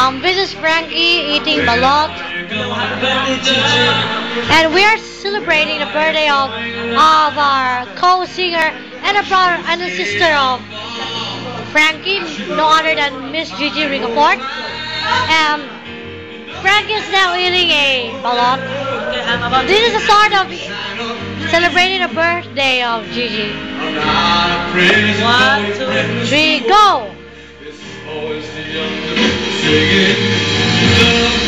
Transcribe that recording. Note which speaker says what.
Speaker 1: This is Frankie eating balot, and we are celebrating the birthday of our co-singer and a brother and a sister of Frankie, no other than Miss Gigi Ricafort. Frankie is now eating a balot. This is the start of celebrating the birthday of Gigi. 1, 2, 3, go!